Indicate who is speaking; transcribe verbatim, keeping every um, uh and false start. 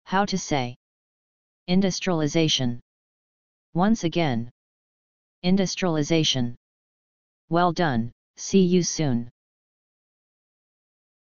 Speaker 1: How to say industrialization. Once again. Industrialization. Well done, see you soon.